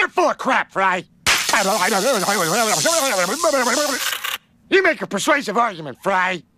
You're full of crap, Fry. You make a persuasive argument, Fry.